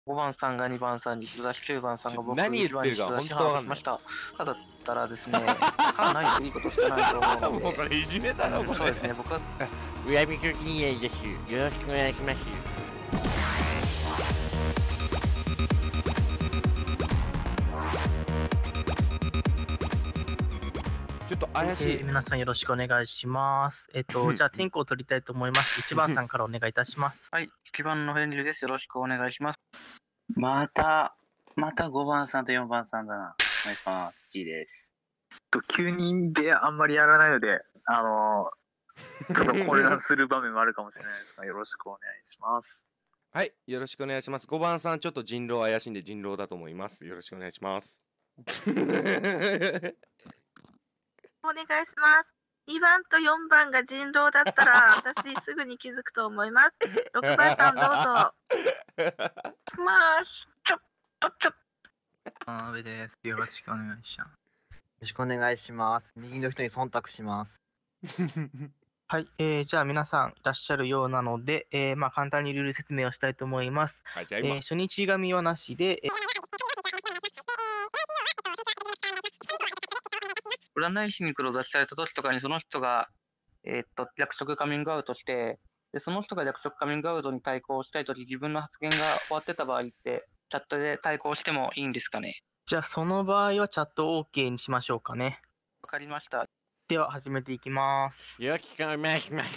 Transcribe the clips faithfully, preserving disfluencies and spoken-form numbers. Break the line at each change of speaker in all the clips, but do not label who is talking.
ごばんさんがにばんさんに白出し、きゅうばんさんが僕、
何言
いちばんに
ってるか
白出し把
本当わかんない。
握しました。ただったらですね、かないといいことしかないと思うので。
もうこれいじめだろ、これ。
そうですね、僕は。
恨み拒禁営です。よろしくお願いします。ちょっと怪しい。
えー、皆さんよろしくお願いします。えっと、じゃあ、天候を取りたいと思います。いちばんさんからお願いいたします。はい、いちばんのフェンリルです。よろしくお願いします。
また、またごばんさんとよんばんさんだな。お願いします。G です。
ときゅうにんであんまりやらないので、あのー、ちょっと混乱する場面もあるかもしれないですが、よろしくお願いします。
はい、よろしくお願いします。ごばんさん、ちょっと人狼怪しいんで人狼だと思います。よろしくお願いします。
お願いします。にばんとよんばんが人狼だったら、私すぐに気づくと思います。ろくばんさんどうぞ。
まあ、ちょっと、ちょっと。あ、上です。よろしくお願いします。よ
ろしくお願いします。右の人に忖度します。
はい、えー、じゃあ皆さんいらっしゃるようなので、えー、まあ簡単にルール説明をしたいと思います。
はい、じゃあ
えー、初日神はなしで、えー、占い師に黒出しされた時とかにその人が、えー、っと役職カミングアウトして、でその人が役職カミングアウトに対抗したいとき、自分の発言が終わってた場合って、チャットで対抗してもいいんですかね。じゃあその場合はチャット OK にしましょうかね。わかりました。では始めていきます。
よろしくお願いします。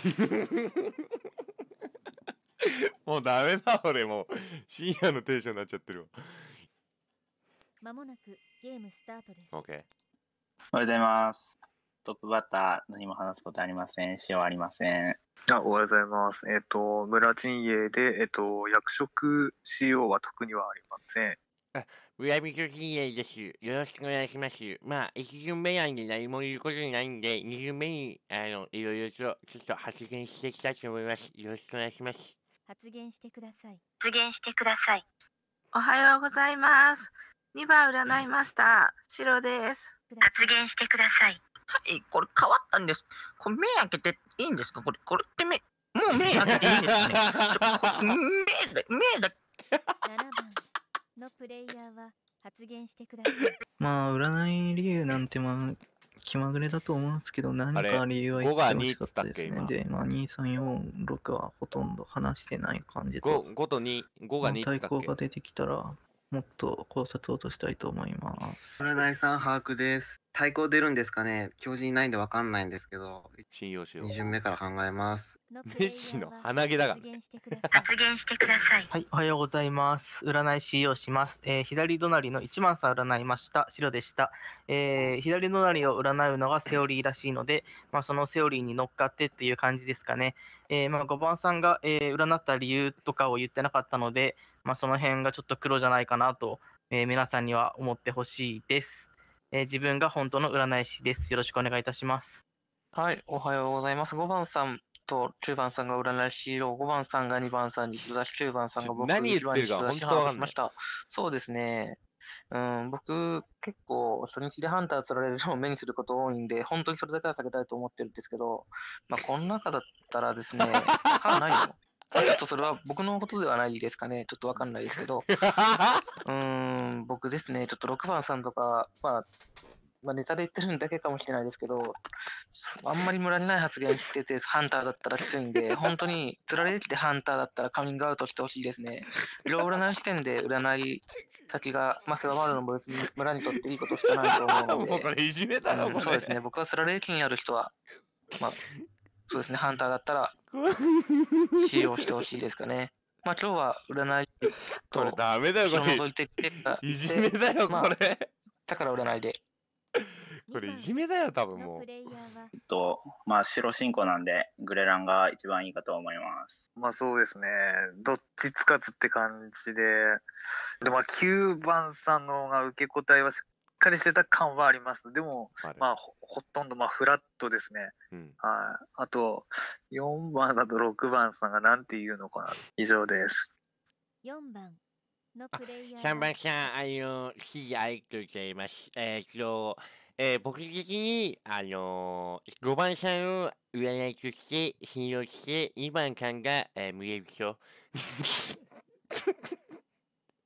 もうダメだ、俺もう深夜のテンションになっちゃってるわ。
まもなくゲームスタートです。
OK。
おはようございます。トップバッター、何も話すことありません。塩ありません。
あ、おはようございます。えっ、と、村陣営で、えっ、と、役職仕様は特にはありません。
恨み拒禁営です。よろしくお願いします。まあ、いち巡目なんで何も言うことないんで、に巡目に、あの、いろいろと、ちょっと発言していきたいと思います。よろしくお願いします。
発言してください。
発言してください。おはようございます。にばん占いました。白です。発言してください。
はい、これ変わったんです。これ目開けていいんですか？これ、これって目、もう目開けていいんですかね？目だ、目だ。
ななばんのプレイヤーは発言してください。
まあ、占い理由なんてまあ、気まぐれだと思うんですけど、何か理由は言ってほしかったですね。で、まあ、に、さん、よん、ろくはほとんど話してない感じと。
ごとに、ごがにつったっけ？
対抗が出てきたら、もっと考察をとしたいと思います。
占いさん把握です。対抗出るんですかね？表示いないんでわかんないんですけど、
信用しよう。
に巡目から考えます。
メッシの鼻毛だからね。
発言してください。
はい、おはようございます。占い師をします。えー、左隣のいちばんさん占いました。白でした。えー、左隣を占うのがセオリーらしいので、まあ、そのセオリーに乗っかってっていう感じですかね。えー、まあ、ごばんさんが、えー、占った理由とかを言ってなかったので、まあ、その辺がちょっと黒じゃないかなと、えー、皆さんには思ってほしいです。えー、自分が本当の占い師です。よろしくお願いいたします。はい、おはようございます。ごばんさんときゅうばんさんが占い師を、ごばんさんがにばんさんに白出し、きゅうばんさんが僕、
何言ってるか本当わかんない。
そうですね。うん、僕、結構、初日でハンター釣られるのを目にすること多いんで、本当にそれだけは避けたいと思ってるんですけど、まあ、この中だったらですね、かないのまあ、ちょっとそれは僕のことではないですかね。ちょっとわかんないですけど。うーん、僕ですね、ちょっとろくばんさんとか、まあ、まあ、ネタで言ってるんだけかもしれないですけど、あんまりムラにない発言してて、ハンターだったらきついんで、本当に、釣られてきてハンターだったらカミングアウトしてほしいですね。色占い視点で占い先が、まあ、狭まるのも別に村にとっていいことしかないと思うので、
もうこれいじめだろ、これ。
そうですね、僕は釣られ気にある人は、まあ、そうですね、ハンターだったら、使用してほしいですかね。まあ、今日は占いと、
これダメだよ、これ。
覗いて
いじめだよ、これ。
だから占いで。
これいじめだよ、多分もう。
えっと、まあ、白進行なんで、グレランが一番いいかと思います。
まあそうですね。どっちつかずって感じで。で、まあきゅうばんさんの方が受け答えはしっかりしてた感はあります。でも、まあほ、ほとんどまあフラットですね。うん、はい。あと、よんばんだとろくばんさんがなんて言うのかな。以上です。
よんばんのプレイヤー。
さんばんさん、あの、指示ありがとうございます。えー、っと、えー、僕的に、あのー、ごばんさんを占いとして信用して、にばんさんが、えー、無礼人。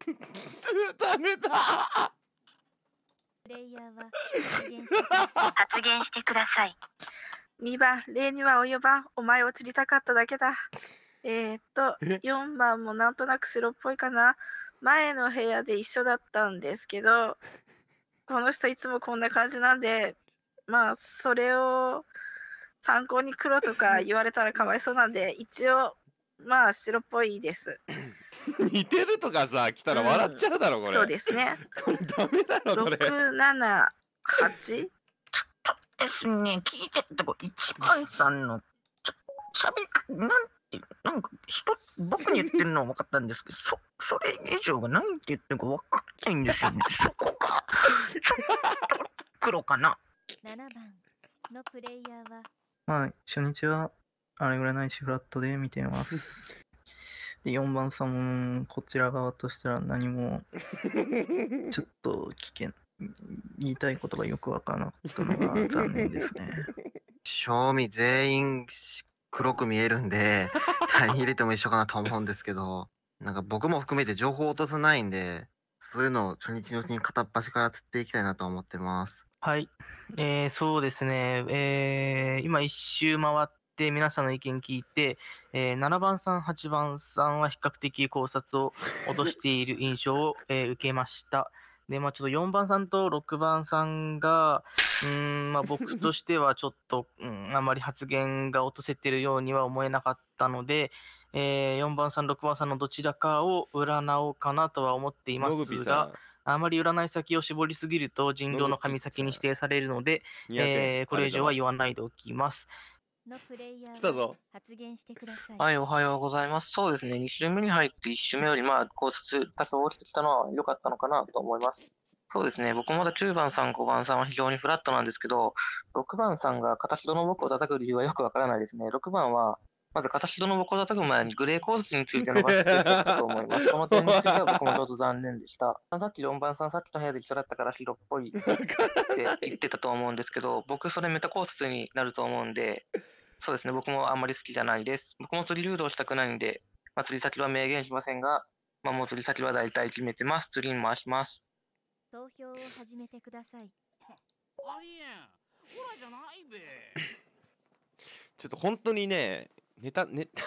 ダメだ。
プレイヤーは発言してください。
発言してください。にばん、例には及ばん。お前を釣りたかっただけだ。えー、っと、
え
よんばんもなんとなく白っぽいかな。前の部屋で一緒だったんですけど、この人いつもこんな感じなんで、まあ、それを参考に黒とか言われたらかわいそうなんで、一応、まあ、白っぽいです。
似てるとかさ、来たら笑っちゃうだろ、これ。
そうですね。
これダメだろ、これ。
ろく、なな、はち?
ですね、聞いてたとこ、一番さんの、ちょ、しゃべり、なんて、なんか、人、僕に言ってるのは分かったんですけど、そ、それ以上が何て言ってるか分かんないんですよね。そこが、ちょっと、黒かな。
ななばんのプレイヤーは
はい、初日はあれぐらいないしフラットで見てます。で、よんばんさんもこちら側としたら何もちょっと危険、言いたいことがよくわからなかったのが残念ですね。
正味全員黒く見えるんで、誰に入れても一緒かなと思うんですけど、なんか僕も含めて情報落とさないんで、そういうのを初日のうちに片っ端から釣っていきたいなと思ってます。
はい、えー、そうですね、えー、今一周回って皆さんの意見聞いて、えー、ななばんさん、はちばんさんは比較的考察を落としている印象を、えー、受けました。で、まあ、ちょっとよんばんさんとろくばんさんが、うーん、まあ、僕としてはちょっと、うん、あまり発言が落とせてるようには思えなかったので、えー、よんばんさん、ろくばんさんのどちらかを占おうかなとは思っていま
のぐぴ
すが、
さん、
あまり占い先を絞りすぎると人狼の神先に指定されるので、
にひゃくえん
えー、これ以上は言わ
い。
ないでおきます。
のプレイヤーは
来たぞ。
発言してください。
はい、おはようございます。そうですね、に週目に入っていち週目より、まあ、考察多少落ちてきたのは良かったのかなと思います。そうですね、僕もまだきゅうばんさん、ごばんさんは非常にフラットなんですけど、ろくばんさんが片白の僕を叩く理由はよくわからないですね。ろくばんは、まず片白の僕を叩く前にグレー考察について伸ばしていたと思います。その点については僕もちょっと残念でした。さっきよんばんさん、さっきの部屋で一緒だったから白っぽいって言ってたと思うんですけど、僕それメタ考察になると思うんで、そうですね、僕もあんまり好きじゃないです。僕も釣り誘導したくないんで、まあ、釣り先は明言しませんが、まあ、もう釣り先は大体決めてます。釣りに回します。
投票を始めてください。
ありえん。ほらじゃないべ。
ちょっと本当にね、ネタ、ネタ。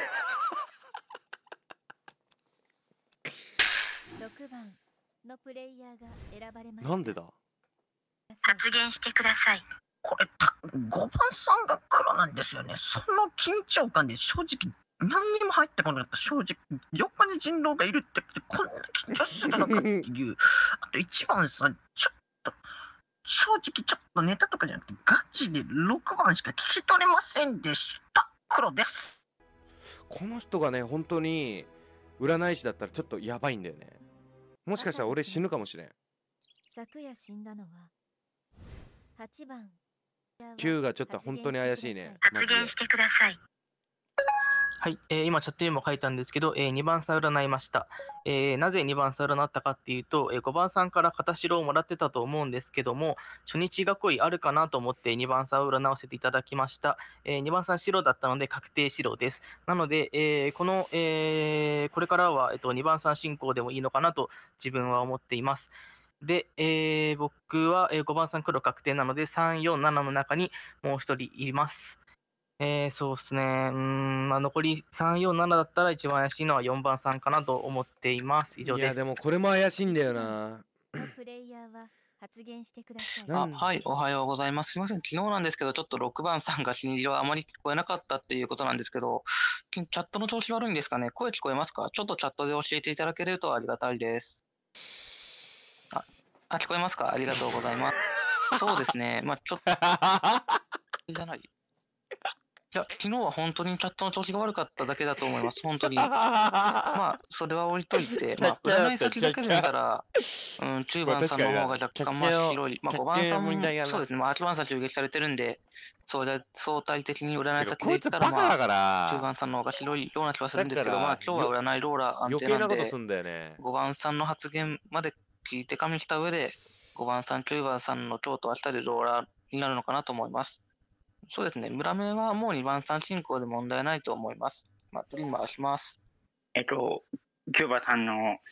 ろくばんのプレイヤーが選ばれました。
なんでだ。
発言してください。
これ、たごばんさんが黒なんですよね。その緊張感で正直、何にも入ってこなかった。正直、横に人狼がいるってこんな緊張するのかっていう。あといちばんさん、ちょっと、正直ちょっとネタとかじゃなくて、ガチでろくばんしか聞き取れませんでした。黒です。
この人がね、本当に占い師だったらちょっとやばいんだよね。もしかしたら俺死ぬかもしれん。
昨夜死んだのははちばん。
きゅうがちょっと本当に怪しいね。
発言してください。
はい、えー今チャットにも書いたんですけど、えーにばんさん占いました。えーなぜにばんさん占ったかっていうと、えーごばんさんから片白をもらってたと思うんですけども、初日囲いあるかなと思ってにばんさんを占わせていただきました。えーにばんさん白だったので確定白です。なので、えーこの、えーこれからは、えっと、にばんさん進行でもいいのかなと自分は思っています。で、えー僕は、えーごばんさん黒確定なので、さん、よん、ななの中にもう一人います。えー、そうですね。うーん、まあ、残りさん、よん、ななだったら一番怪しいのはよんばんさんかなと思っています。以上です。
いやでもこれも怪しいんだよな。
のプレイヤーは発言してください。
あ、はい、おはようございます。すみません、昨日なんですけど、ちょっとろくばんさんが死に色はあまり聞こえなかったっていうことなんですけど、チャットの調子悪いんですかね。声聞こえますか？ちょっとチャットで教えていただけるとありがたいです。あ、あ聞こえますか？ありがとうございます。そうですね、まあちょっと、じゃない。いや、昨日は本当にチャットの調子が悪かっただけだと思います、本当に。まあ、それは置いといて、まあ、占い先だけで見たら、うん、中盤さんの方が若干真っ白い。まあ、ごばんさんも、そうですね、まあ、はちばんさん襲撃されてるんで、それ相対的に占い先で言ったら、まあ、中盤さんの方が白いような気はするんですけど、まあ、今日は占いローラー安定なんで、
余計なことすんだよね。
ごばんさんの発言まで聞いて加味した上で、ごばんさん、中盤さんの今日と明日でローラーになるのかなと思います。そうですね、村名はもうにばんさん進行で問題ないと思います。まあ、次に回します。
えっと、キューバさんの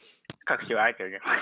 各種ありがとうございます。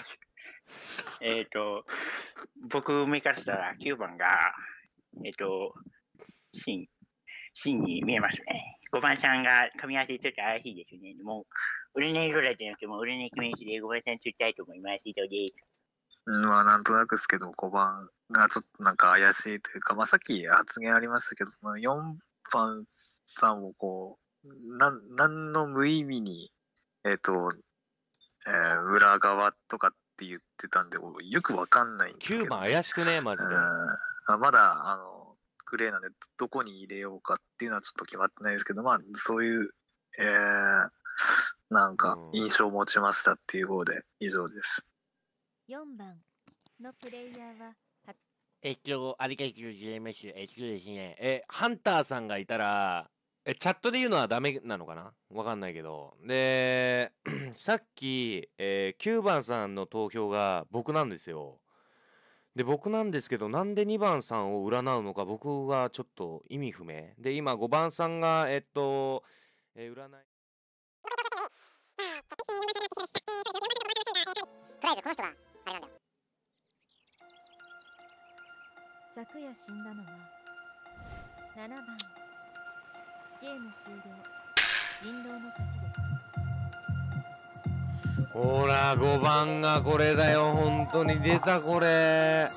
えっと、僕目からしたらきゅうばんが、えっと、真、真に見えますね。ごばんさんが噛み合わせちょっと怪しいですね。もう、俺の色だじゃなくても、俺の決め字でごばんさんつきたいと思います。以上です。
うん、まあなんとなくですけど、ごばんがちょっとなんか怪しいというか、まあさっき発言ありましたけど、そのよんばんさんをこう、なん、なんの無意味に、えっ、と、えー裏側とかって言ってたんで、よくわかんないんですけど。
きゅうばん怪しくねマジで。
うんあまだ、あの、グレーなんで、どこに入れようかっていうのはちょっと決まってないですけど、まあ、そういう、えー、なんか、印象を持ちましたっていう方で、以上です。
よんばんのプレイヤーはは
えっと、ありがとうございます。えっとですね、え、ハンターさんがいたら、え、チャットで言うのはダメなのかなわかんないけど。で、さっき、えー、きゅうばんさんの投票が僕なんですよ。で、僕なんですけど、なんでにばんさんを占うのか僕はちょっと意味不明。で、今ごばんさんが、えっと、えー、占い。
とりあえずこの人は、あれなんだよ。
昨夜死んだのはななばん。ゲーム終了。人狼の勝ちです。
ほら、ごばんがこれだよ。本当に出たこれ。